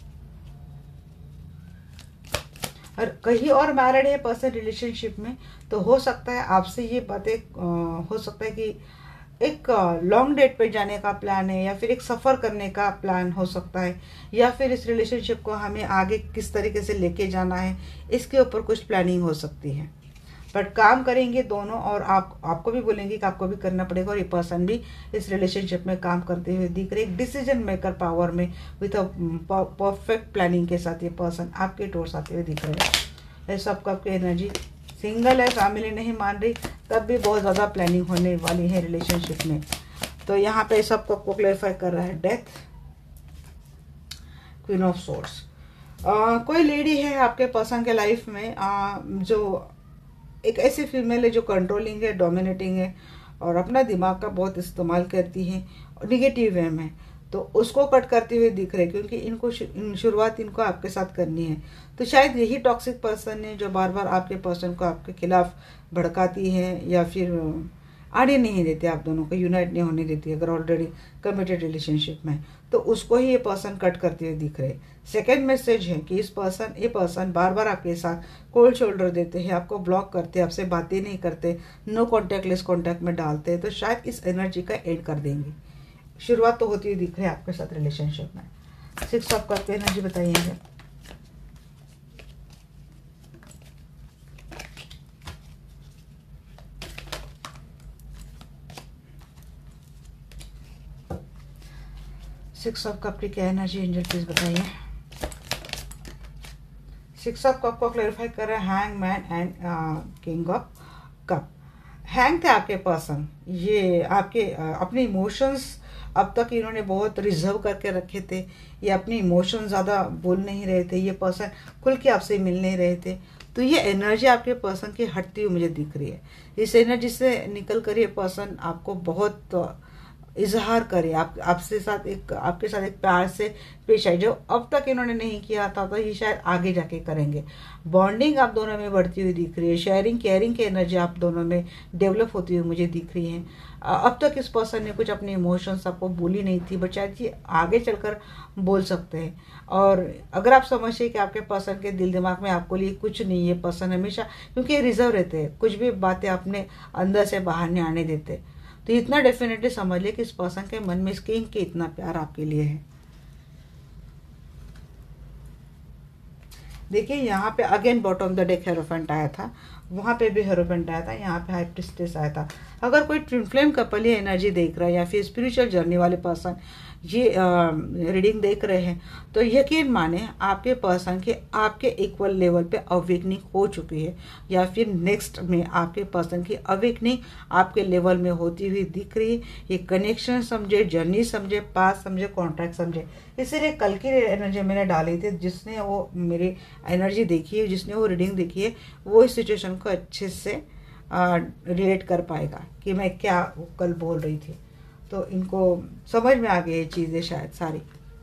और कहीं और मैरिड है पर्सन रिलेशनशिप में, तो हो सकता है आपसे ये बातें, हो सकता है कि एक लॉन्ग डेट पे जाने का प्लान है, या फिर एक सफ़र करने का प्लान हो सकता है, या फिर इस रिलेशनशिप को हमें आगे किस तरीके से लेके जाना है, इसके ऊपर कुछ प्लानिंग हो सकती है। बट काम करेंगे दोनों, और आप आपको भी बोलेंगे कि आपको भी करना पड़ेगा, और ये पर्सन भी इस रिलेशनशिप में काम करते हुए दिख रहे, एक डिसीजन मेकर पावर में विथ अ परफेक्ट प्लानिंग के साथ ये पर्सन आपके टूर्स आते हुए दिख रहे हैं। सबका आपकी एनर्जी सिंगल है, फैमिली नहीं मान रही, तब भी बहुत ज़्यादा प्लानिंग होने वाली है रिलेशनशिप में। तो यहाँ पे सबको को क्लेरिफाई कर रहा है डेथ, क्वीन ऑफ सोर्ड्स। कोई लेडी है आपके पर्सन के लाइफ में, आ, जो एक ऐसी फीमेल है जो कंट्रोलिंग है, डोमिनेटिंग है, और अपना दिमाग का बहुत इस्तेमाल करती है निगेटिव वे में, तो उसको कट करते हुए दिख रहे, क्योंकि इनको शुरुआत इनको आपके साथ करनी है। तो शायद यही टॉक्सिक पर्सन है जो बार बार आपके पर्सन को आपके खिलाफ भड़काती है, या फिर आने नहीं देते, आप दोनों को यूनाइट नहीं होने देती अगर ऑलरेडी कमिटेड रिलेशनशिप में, तो उसको ही ये पर्सन कट करते हुए दिख रहे। सेकेंड मैसेज है कि इस पर्सन ये पर्सन बार बार आपके साथ कोल्ड शोल्डर देते हैं, आपको ब्लॉक करते हैं, आपसे बातें नहीं करते, नो कॉन्टैक्ट लेस कॉन्टैक्ट में डालते हैं, तो शायद इस एनर्जी का एंड कर देंगे। शुरुआत तो होती हुई दिख रही है आपके साथ रिलेशनशिप में। सिक्स ऑफ कप की एनर्जी बताइए। सिक्स ऑफ कप की क्या एनर्जी एंजल प्लीज बताइए। सिक्स ऑफ कप को क्लैरिफाई कर रहे हैं hang man and king of cup. Hang थे आपके पर्सन, ये आपके uh, अपने इमोशंस अब तक इन्होंने बहुत रिजर्व करके रखे थे, ये अपने इमोशंस ज़्यादा बोल नहीं रहे थे, ये पर्सन खुल के आपसे मिल नहीं रहे थे। तो ये एनर्जी आपके पर्सन की हटती हुई मुझे दिख रही है। इस एनर्जी से निकल कर ये पर्सन आपको बहुत इजहार करे, आप आपसे साथ एक आपके साथ एक प्यार से पेश आए, जो अब तक इन्होंने नहीं किया था तो ये शायद आगे जाके करेंगे। बॉन्डिंग आप दोनों में बढ़ती हुई दिख रही है, शेयरिंग केयरिंग की एनर्जी आप दोनों में डेवलप होती हुई मुझे दिख रही है। अब तक इस पर्सन ने कुछ अपने इमोशंस आपको बोली नहीं थी, बट शायद ये आगे चलकर बोल सकते हैं। और अगर आप समझिए कि आपके पर्सन के दिल दिमाग में आपको लिए कुछ नहीं है, पर्सन हमेशा, क्योंकि ये रिजर्व रहते हैं, कुछ भी बातें अपने अंदर से बाहर नहीं आने देते, तो इतना डेफिनेटली समझ लिया कि इस पर्सन के मन में इसके इनके इतना प्यार आपके लिए है। देखिए यहाँ पे again bottom the deck hierophant आया था, वहाँ पे भी हेरोफेंट आया था, यहाँ पे हाई प्रिस्टेस आया था। अगर कोई ट्विन फ्लेम कपल ये एनर्जी देख रहा है या फिर स्पिरिचुअल जर्नी वाले पर्सन ये रीडिंग देख रहे हैं, तो यकीन माने आपके पर्सन के आपके इक्वल लेवल पे अवेकनिंग हो चुकी है, या फिर नेक्स्ट में आपके पर्सन की अवेकनिंग आपके लेवल में होती हुई दिख रही है। ये कनेक्शन समझे, जर्नी समझे, पास समझे, कॉन्ट्रैक्ट समझे। इसीलिए कल की एनर्जी मैंने डाली थी, जिसने वो मेरी एनर्जी देखी है, जिसने वो रीडिंग देखी है, वो इस सिचुएशन को अच्छे से रिलेट कर पाएगा कि मैं क्या कल बोल रही थी। तो इनको समझ में आ गई ये चीज़ें शायद सारी।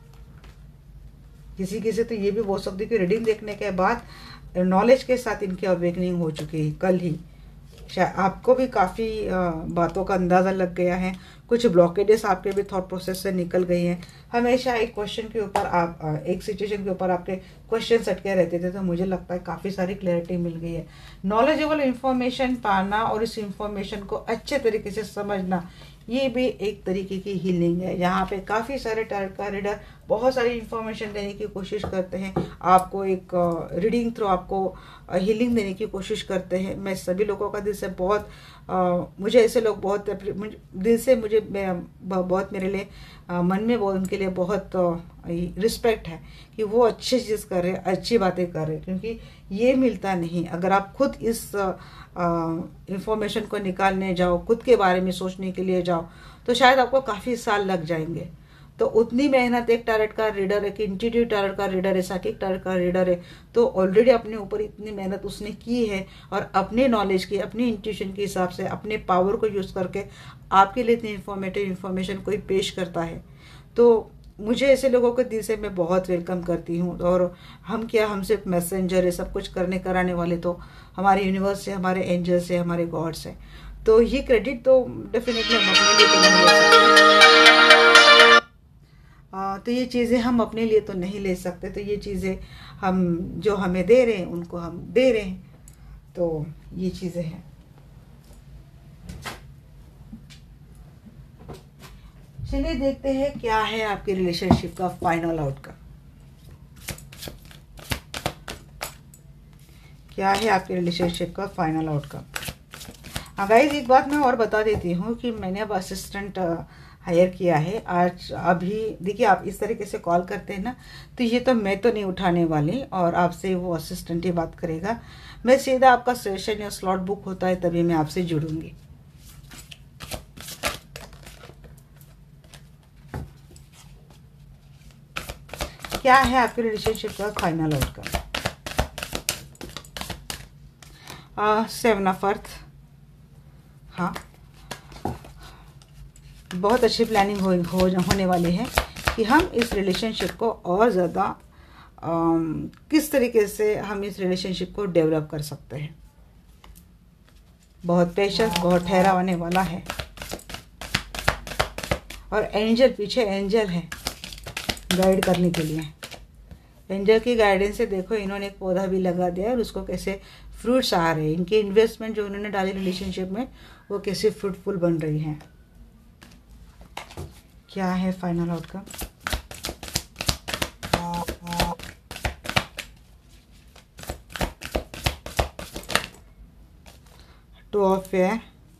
किसी किसी तो ये भी बोल सकती कि रीडिंग देखने के बाद नॉलेज के साथ इनकी अवेकनिंग हो चुकी है कल ही। शायद आपको भी काफ़ी बातों का अंदाज़ा लग गया है, कुछ ब्लॉकेजेस आपके भी थॉट प्रोसेस से निकल गई हैं। हमेशा एक क्वेश्चन के ऊपर आप एक सिचुएशन के ऊपर आपके क्वेश्चन अटके रहते थे, तो मुझे लगता है काफ़ी सारी क्लैरिटी मिल गई है। नॉलेजेबल इंफॉर्मेशन पाना और इस इंफॉर्मेशन को अच्छे तरीके से समझना, ये भी एक तरीके की हीलिंग है। यहाँ पे काफ़ी सारे टैरोट का रीडर बहुत सारी इंफॉर्मेशन देने की कोशिश करते हैं, आपको एक रीडिंग थ्रू आपको हीलिंग देने की कोशिश करते हैं। मैं सभी लोगों का दिल से बहुत आ, मुझे ऐसे लोग बहुत दिल से मुझे बहुत मेरे लिए आ, मन में बहुत उनके लिए बहुत रिस्पेक्ट है कि वो अच्छी चीज़ कर रहे हैं, अच्छी बातें कर रहे हैं, क्योंकि ये मिलता नहीं। अगर आप खुद इस इंफॉर्मेशन को निकालने जाओ, खुद के बारे में सोचने के लिए जाओ, तो शायद आपको काफ़ी साल लग जाएंगे। तो उतनी मेहनत एक टैरोट का रीडर, एक इंट्यूटिव टैरोट का रीडर है, साइकिक टैरोट का रीडर है, तो ऑलरेडी अपने ऊपर इतनी मेहनत उसने की है, और अपने नॉलेज की, अपनी इंट्यूशन के हिसाब से, अपने पावर को यूज़ करके आपके लिए इतनी इंफॉर्मेटिव इंफॉर्मेशन कोई पेश करता है। तो मुझे ऐसे लोगों को दिल से मैं बहुत वेलकम करती हूँ। और हम क्या, हम सिर्फ मैसेंजर है, सब कुछ करने कराने वाले तो हमारे यूनिवर्स से, हमारे एंजल्स से, हमारे गॉड्स से। तो ये क्रेडिट तो डेफिनेटली हम अपने लिए तो नहीं ले सकते। आ, तो ये चीज़ें हम अपने लिए तो नहीं ले सकते, तो ये चीज़ें हम जो हमें दे रहे हैं उनको हम दे रहे हैं। तो ये चीज़ें हैं। चलिए देखते हैं क्या है आपके रिलेशनशिप का फाइनल आउटकम। क्या है आपके रिलेशनशिप का फाइनल आउटकम। गाइस एक बात मैं और बता देती हूँ कि मैंने अब असिस्टेंट हायर किया है। आज अभी देखिए, आप इस तरीके से कॉल करते हैं ना, तो ये तो मैं तो नहीं उठाने वाली, और आपसे वो असिस्टेंट ही बात करेगा। मैं सीधा आपका सेशन या स्लॉट बुक होता है तभी मैं आपसे जुड़ूंगी। क्या है आपके रिलेशनशिप का final outcome. Seven of earth, हाँ बहुत अच्छी प्लानिंग हो, हो होने वाली है कि हम इस रिलेशनशिप को और ज़्यादा किस तरीके से हम इस रिलेशनशिप को डेवलप कर सकते हैं। बहुत पेशेंस, बहुत ठहरा होने वाला है। और एंजल, पीछे एंजल है गाइड करने के लिए। एंजल की गाइडेंस से देखो, इन्होंने एक पौधा भी लगा दिया और उसको कैसे फ्रूट्स आ रहे हैं। इनके इन्वेस्टमेंट जो उन्होंने डाली रिलेशनशिप में, वो कैसे फ्रूटफुल बन रही हैं। क्या है final outcome. Two of fire,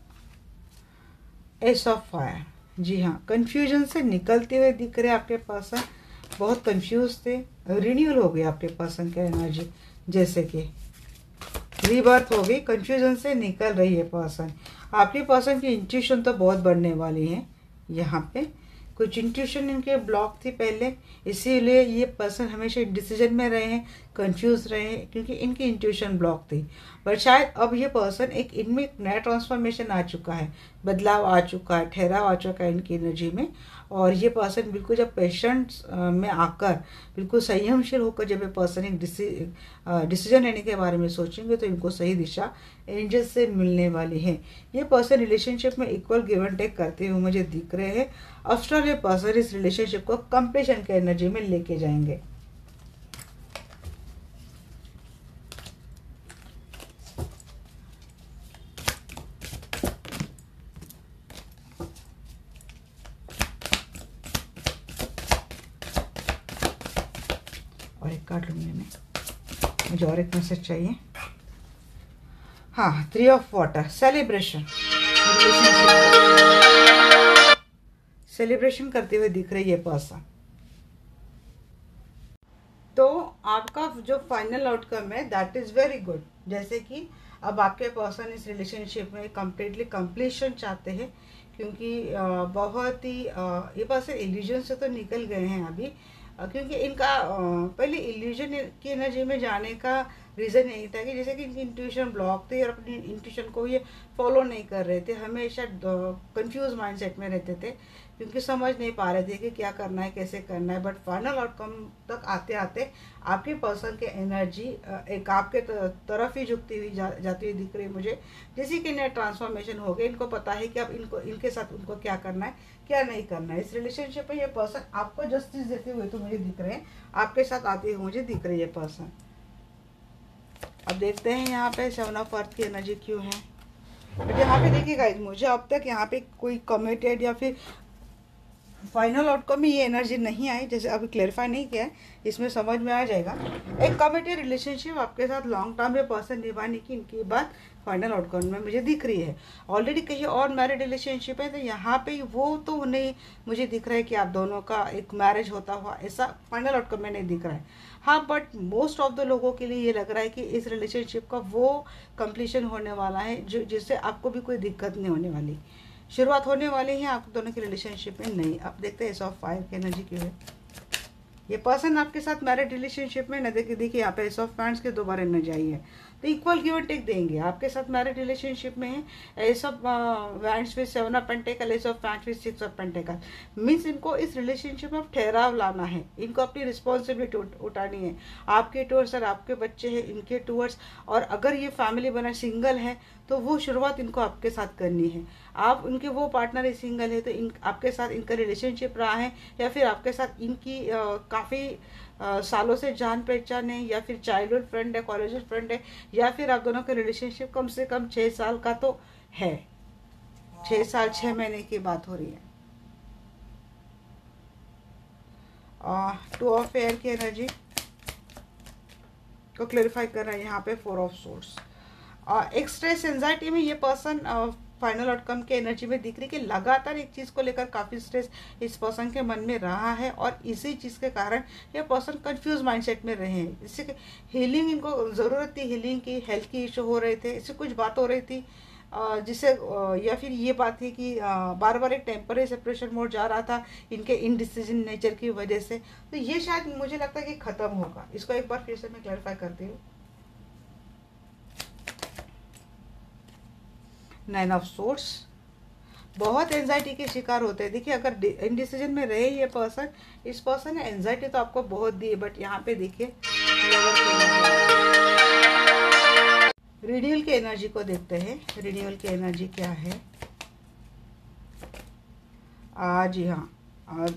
ace of fire. जी हाँ, कंफ्यूजन से निकलते हुए दिख रहे आपके पर्सन। बहुत कंफ्यूज थे, रिन्यूअल हो गया आपके पर्सन का एनर्जी। जैसे कि रीबर्थ हो गई, कंफ्यूजन से निकल रही है पर्सन। आपकी पर्सन की इंट्यूशन तो बहुत बढ़ने वाली है। यहाँ पे कुछ इंट्यूशन इनके ब्लॉक थी पहले, इसीलिए ये पर्सन हमेशा डिसीजन में रहे हैं, कंफ्यूज रहे हैं, क्योंकि इनकी इंट्यूशन ब्लॉक थी। बट शायद अब ये पर्सन एक इनमें एक नया ट्रांसफॉर्मेशन आ चुका है, बदलाव आ चुका है, ठहराव आ चुका है इनकी एनर्जी में। और ये पर्सन बिल्कुल जब पेशेंस में आकर बिल्कुल संयमशील होकर जब ये पर्सन एक डिसीजन लेने के बारे में सोचेंगे तो इनको सही दिशा एंजल से मिलने वाली है। ये पर्सन रिलेशनशिप में इक्वल गिव एंड टेक करते हुए मुझे दिख रहे हैं। आफ्टर ये पर्सन इस रिलेशनशिप को कंप्लीशन के एनर्जी में लेके जाएंगे। और एक कार्ड लूंगी मैं, मुझे और एक मैसेज चाहिए। हाँ, three of water, celebration, celebration करते हुए दिख रही है पर्सन। तो आपका जो फाइनल आउटकम है दैट इज वेरी गुड। जैसे कि अब आपके पर्सन इस रिलेशनशिप में कंप्लीटली कंप्लीशन चाहते हैं, क्योंकि बहुत ही ये पर्सन इल्यूजन से तो निकल गए हैं अभी, क्योंकि इनका पहले इल्यूजन की एनर्जी में जाने का रीज़न यही था कि जैसे कि इनकी इंट्यूशन ब्लॉक थे और अपनी इंट्यूशन को ये फॉलो नहीं कर रहे थे, हमेशा कंफ्यूज माइंडसेट में रहते थे, क्योंकि समझ नहीं पा रहे थे कि क्या करना है, कैसे करना है। बट फाइनल आउटकम तक आते आते आपके पर्सन के एनर्जी एक आपके तरफ ही झुकती हुई जा, जाती हुई दिख रही है मुझे। जैसे कि नया ट्रांसफॉर्मेशन हो गया, इनको पता है कि अब इनको इनके साथ उनको क्या करना है, क्या नहीं करना है। इस रिलेशनशिप में ये पर्सन आपको जस्टिस देते हुए तो मुझे दिख रहे हैं, आपके साथ आते हुए मुझे दिख रही है पर्सन। अब देखते हैं यहाँ पे सेवन ऑफ अर्थ की एनर्जी क्यों है। बट यहाँ पे देखिए गाइस, मुझे अब तक यहाँ पे कोई कमिटेड या फिर फाइनल आउटकम में ये एनर्जी नहीं आई, जैसे अभी क्लेरिफाई नहीं किया है, इसमें समझ में आ जाएगा। एक कमिटेड रिलेशनशिप आपके साथ लॉन्ग टर्म में पर्सन निभाने की इनकी बात फाइनल आउटकम में मुझे दिख रही है। ऑलरेडी कहीं और मैरिड रिलेशनशिप है, तो यहाँ पे वो तो नहीं मुझे दिख रहा है कि आप दोनों का एक मैरिज होता हुआ, ऐसा फाइनल आउटकम में नहीं दिख रहा है। हाँ, बट मोस्ट ऑफ द लोगों के लिए ये लग रहा है कि इस रिलेशनशिप का वो कंप्लीशन होने वाला है जो जिससे आपको भी कोई दिक्कत नहीं होने वाली, शुरुआत होने वाली है आप दोनों की रिलेशनशिप में। नहीं, अब देखते हैं एस ऑफ फायर की एनर्जी क्यों है। ये पर्सन आपके साथ मैरिड रिलेशनशिप में न देखिए देखिए यहाँ पे एस ऑफ पैंट्स के दोबारा एनर्जी आई है, तो इक्वल गिव एंड टेक देंगे। आपके साथ मैरिड रिलेशनशिप में है, ace of wands with seven of pentacle, ace of pants with six of pentacle. Means इनको इस रिलेशनशिप में ठहराव लाना है, इनको अपनी रिस्पॉन्सिबिलिटी उठानी है, आपके टूवर्ड्स और आपके बच्चे हैं इनके टूवर्ड्स। और अगर ये फैमिली बना सिंगल है तो वो शुरुआत इनको आपके साथ करनी है। आप उनके वो पार्टनर है सिंगल है तो इन आपके साथ इनका रिलेशनशिप रहा है, या फिर आपके साथ इनकी काफ़ी सालों से जान पहचान है, या फिर चाइल्डहुड फ्रेंड है, कॉलेज फ्रेंड है, या फिर आप दोनों का रिलेशनशिप कम से कम छः साल का तो है, छः साल छः महीने की बात हो रही है। टू ऑफ एयर की एनर्जी को क्लेरिफाई कर रहा है यहाँ पे फोर ऑफ सोर्स। एक स्ट्रेस एंजाइटी में ये पर्सन फाइनल आउटकम के एनर्जी में दिख रही कि लगातार एक चीज़ को लेकर काफ़ी स्ट्रेस इस पर्सन के मन में रहा है, और इसी चीज़ के कारण ये पर्सन कंफ्यूज माइंडसेट में रहे हैं। इससे हीलिंग इनको ज़रूरत थी, हीलिंग की, हेल्थ की इशू हो रहे थे, इससे कुछ बात हो रही थी जिससे, या फिर ये बात थी कि बार बार एक टेम्पररी सेपरेशन मोड जा रहा था इनके इनडिसीजन नेचर की वजह से। तो ये शायद मुझे लगता है कि ख़त्म होगा। इसको एक बार फिर से मैं क्लैरिफाई करती हूँ। नाइन ऑफ सोर्स, बहुत एंजाइटी के शिकार होते हैं। देखिए अगर इनडिसीजन में रहे ये पर्सन, इस पर्सन ने एंजाइटी तो आपको बहुत दी है, बट यहाँ पे देखिए रिन्यूअल की एनर्जी को देखते हैं। रिन्यूअल की एनर्जी क्या है आज? यहाँ आज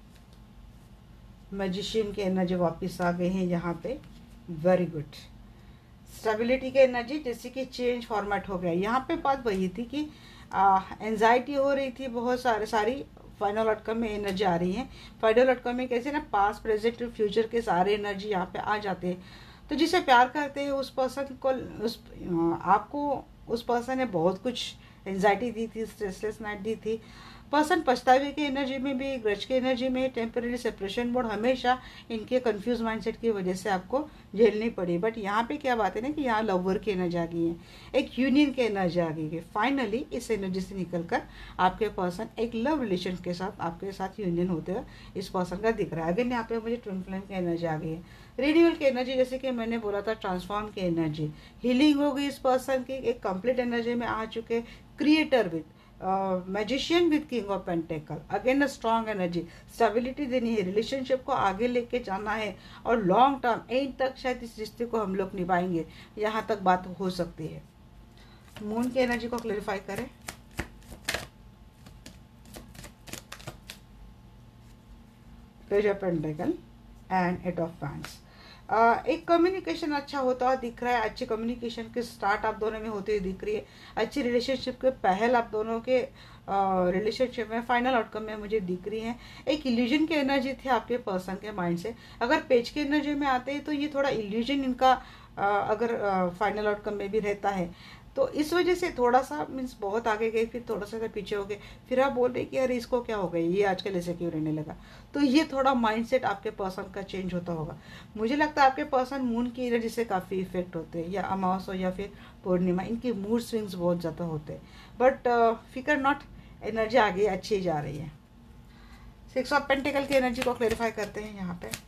मैजिशियन की एनर्जी वापस आ गई है यहाँ पे, वेरी गुड। स्टेबिलिटी की एनर्जी, जैसे कि चेंज फॉर्मेट हो गया। यहाँ पे बात वही थी कि एंजाइटी हो रही थी बहुत सारे सारी, फाइनल आउटकम में एनर्जी आ रही है। फाइनल आउटकम में कैसे ना पास्ट प्रेजेंट फ्यूचर के सारे एनर्जी यहाँ पे आ जाते हैं। तो जिसे प्यार करते हैं उस पर्सन को, उस आपको उस पर्सन ने बहुत कुछ एंजाइटी दी थी, स्ट्रेसलेस नाइट दी थी, पर्सन पछतावे की एनर्जी में भी, ग्रज की एनर्जी में, टेम्पररी सेपरेशन मोड, हमेशा इनके कंफ्यूज माइंडसेट की वजह से आपको झेलनी पड़ी। बट यहाँ पे क्या बात है ना कि यहाँ लवर की एनर्जी आ गई है, एक यूनियन की एनर्जी आ गई है। फाइनली इस एनर्जी से निकलकर आपके पर्सन एक लव रिलेशन के साथ आपके साथ यूनियन होते हुए इस पर्सन का दिख रहा है। अगेन यहाँ पे मुझे ट्विन फ्लेम की एनर्जी आ गई है, रिन्यूअल की एनर्जी, जैसे कि मैंने बोला था ट्रांसफॉर्म की एनर्जी, हीलिंग हो गई इस पर्सन की, एक कंप्लीट एनर्जी में आ चुके, creator with magician with king of pentacle, again a strong energy, stability देनी है, रिलेशनशिप को आगे लेके जाना है और लॉन्ग टर्म एंड तक शायद इस रिश्ते को हम लोग निभाएंगे, यहाँ तक बात हो सकती है। मून की एनर्जी को क्लेरिफाई करें। Page of pentacle and eight of wands. Uh, एक कम्युनिकेशन अच्छा होता हुआ दिख रहा है, अच्छी कम्युनिकेशन की स्टार्ट आप दोनों में होती हुई दिख रही है, अच्छी रिलेशनशिप के पहल आप दोनों के रिलेशनशिप uh, में फाइनल आउटकम में मुझे दिख रही है। एक इल्यूजन की एनर्जी थी आपके पर्सन के माइंड से, अगर पेज की एनर्जी में आते हैं तो ये थोड़ा इल्यूजन इनका uh, अगर फाइनल uh, आउटकम में भी रहता है तो इस वजह से थोड़ा सा मीन्स बहुत आगे गए, फिर थोड़ा सा पीछे हो गए, फिर आप बोल रहे कि यार इसको क्या हो गया, ये आजकल ऐसे क्यों रहने लगा। तो ये थोड़ा माइंडसेट आपके पर्सन का चेंज होता होगा। मुझे लगता है आपके पर्सन मून की एनर्जी से काफ़ी इफेक्ट होते हैं, या अमावस हो या फिर पूर्णिमा, इनके मूड स्विंग्स बहुत ज़्यादा होते हैं। बट फिकर नॉट, एनर्जी आगे अच्छी जा रही है। सिक्स ऑफ पेंटिकल की एनर्जी को क्लेरिफाई करते हैं यहाँ पे।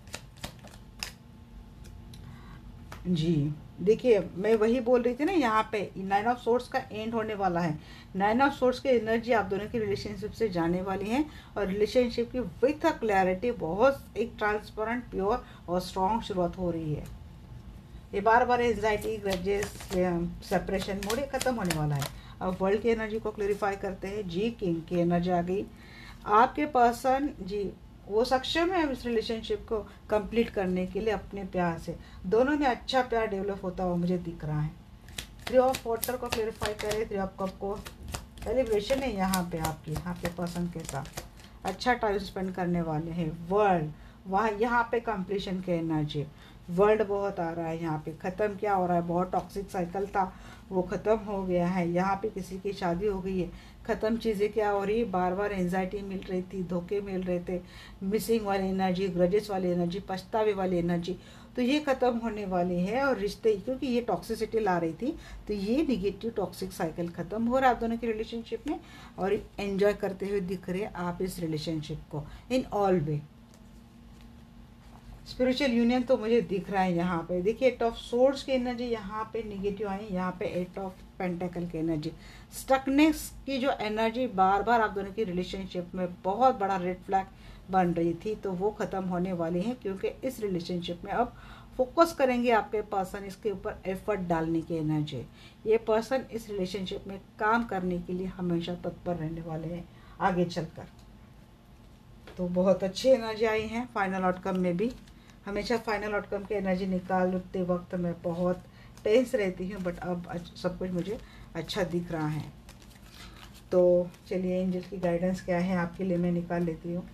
जी देखिए, मैं वही बोल रही थी ना, यहाँ पे नाइन ऑफ सोर्स का एंड होने वाला है। नाइन ऑफ सोर्स की एनर्जी आप दोनों की रिलेशनशिप से जाने वाली है और रिलेशनशिप की विथ अ क्लैरिटी बहुत एक ट्रांसपेरेंट, प्योर और स्ट्रॉन्ग शुरुआत हो रही है। ये बार बार एंजाइटी, ग्रजेस, सेपरेशन मोड खत्म होने वाला है। अब वर्ल्ड की एनर्जी को क्लेरिफाई करते हैं। जी किंग की एनर्जी आ गई। आपके पर्सन जी वो सक्षम है इस रिलेशनशिप को कंप्लीट करने के लिए अपने प्यार से, दोनों में अच्छा प्यार डेवलप होता हुआ मुझे दिख रहा है। थ्री ऑफ वाटर को क्लेरिफाई करें। थ्री ऑफ कप को सेलिब्रेशन है यहाँ पे आपकी, आपके पर्सन के साथ अच्छा टाइम स्पेंड करने वाले हैं। वर्ल्ड, वहाँ यहाँ पे कंप्लीशन की एनर्जी, वर्ल्ड बहुत आ रहा है यहाँ पे। ख़त्म क्या हो रहा है, बहुत टॉक्सिक साइकिल था वो ख़त्म हो गया है। यहाँ पे किसी की शादी हो गई है, ख़त्म चीज़ें क्या हो रही है, बार बार एंजाइटी मिल रही थी, धोखे मिल रहे थे, मिसिंग वाली एनर्जी, ग्रजेस वाली एनर्जी, पछतावे वाली एनर्जी, तो ये ख़त्म होने वाली है। और रिश्ते, क्योंकि ये टॉक्सिसिटी ला रही थी तो ये निगेटिव टॉक्सिक साइकिल ख़त्म हो रहा है आप दोनों के रिलेशनशिप में, और एंजॉय करते हुए दिख रहे हैं आप इस रिलेशनशिप को in all way. Spiritual union तो मुझे दिख रहा है यहाँ पे। देखिए एट ऑफ सोर्ड्स की एनर्जी यहाँ पे निगेटिव आई, यहाँ पे एट ऑफ पेंटेकल की एनर्जी, स्टकनेस की जो एनर्जी बार बार आप दोनों की रिलेशनशिप में बहुत बड़ा रेड फ्लैग बन रही थी, तो वो ख़त्म होने वाली है। क्योंकि इस रिलेशनशिप में अब फोकस करेंगे आपके पर्सन, इसके ऊपर एफर्ट डालने की एनर्जी। ये पर्सन इस रिलेशनशिप में काम करने के लिए हमेशा तत्पर रहने वाले हैं आगे चलकर। तो बहुत अच्छी एनर्जी आई है फाइनल आउटकम में भी। हमेशा फाइनल आउटकम की एनर्जी निकालते वक्त मैं बहुत टेंस रहती हूँ, बट अब सब कुछ मुझे अच्छा दिख रहा है। तो चलिए एंजल की गाइडेंस क्या है आपके लिए मैं निकाल लेती हूँ।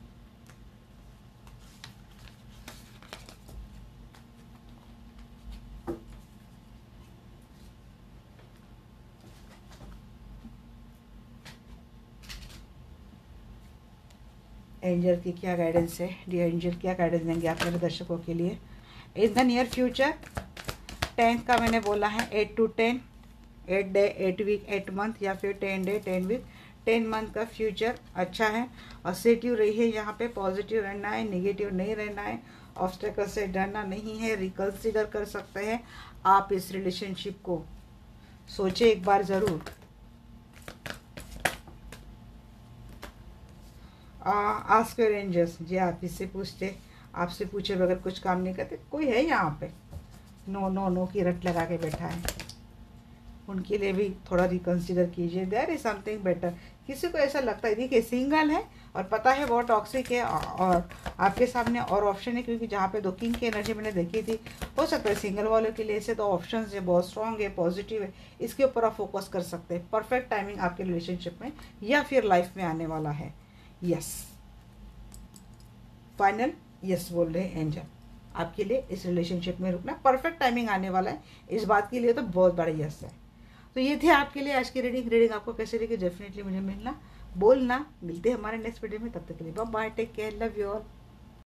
एंजल की क्या गाइडेंस है, डियर एंजल क्या गाइडेंस देंगे आप मेरे दर्शकों के लिए in the near future. Tenth का मैंने बोला है eight to ten, eight day, eight week, eight month, या फिर ten day, ten week, ten month का फ्यूचर अच्छा है। असर्टिव रहिए, यहाँ पे पॉजिटिव रहना है, नेगेटिव नहीं रहना है, ऑब्स्टेकल से डरना नहीं है, रिकंसिडर कर सकते हैं आप इस रिलेशनशिप को, सोचे एक बार ज़रूर। आस्क योर एंजल्स, जी आप इससे पूछते, आपसे पूछे बगैर कुछ काम नहीं करते। कोई है यहाँ पे नो नो नो की रट लगा के बैठा है, उनके लिए भी थोड़ा रिकंसिडर कीजिए, देयर इज समथिंग बेटर। किसी को ऐसा लगता है, देखिए सिंगल है और पता है बहुत टॉक्सिक है, और आपके सामने और ऑप्शन है, क्योंकि जहाँ पे दो किंग की एनर्जी मैंने देखी थी, हो सकता है सिंगल वालों के लिए ऐसे तो ऑप्शन है, बहुत स्ट्रॉन्ग है, पॉजिटिव है, इसके ऊपर आप फोकस कर सकते हैं। परफेक्ट टाइमिंग आपके रिलेशनशिप में या फिर लाइफ में आने वाला है। यस, फाइनल यस बोल रहे हैं एंजल, आपके लिए इस रिलेशनशिप में रुकना परफेक्ट टाइमिंग आने वाला है, इस बात के लिए तो बहुत बड़ा यस है। तो ये थे आपके लिए आज की रीडिंग। रीडिंग आपको कैसे लगी डेफिनेटली मुझे मिलना बोलना। मिलते हैं हमारे नेक्स्ट वीडियो में, तब तक के लिए bye bye, take care, love you all.